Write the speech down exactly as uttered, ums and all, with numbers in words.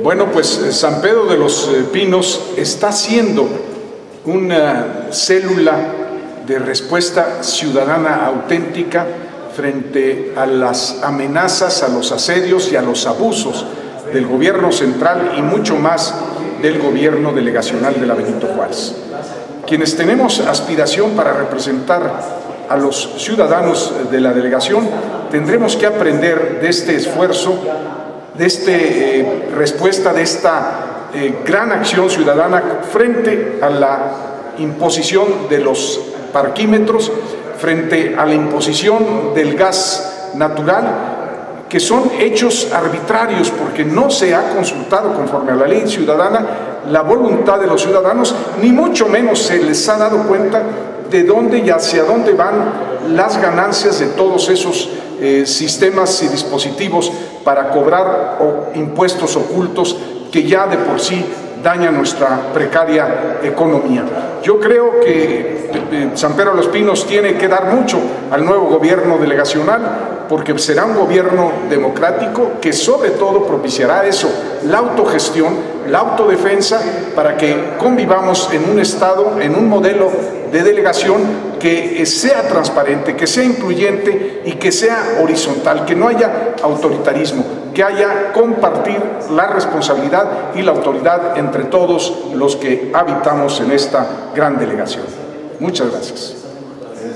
Bueno, pues San Pedro de los Pinos está siendo una célula de respuesta ciudadana auténtica frente a las amenazas, a los asedios y a los abusos del gobierno central y mucho más del gobierno delegacional de la Benito Juárez. Quienes tenemos aspiración para representar a los ciudadanos de la delegación, tendremos que aprender de este esfuerzo, de esta eh, respuesta, de esta eh, gran acción ciudadana frente a la imposición de los parquímetros, frente a la imposición del gas natural, que son hechos arbitrarios porque no se ha consultado conforme a la ley ciudadana la voluntad de los ciudadanos, ni mucho menos se les ha dado cuenta de dónde y hacia dónde van las ganancias de todos esos eh, sistemas y dispositivos para cobrar o impuestos ocultos que ya de por sí dañan nuestra precaria economía. Yo creo que eh, San Pedro de los Pinos tiene que dar mucho al nuevo gobierno delegacional, porque será un gobierno democrático que sobre todo propiciará eso, la autogestión, la autodefensa, para que convivamos en un estado, en un modelo de delegación que sea transparente, que sea incluyente y que sea horizontal, que no haya autoritarismo, que haya compartir la responsabilidad y la autoridad entre todos los que habitamos en esta gran delegación. Muchas gracias.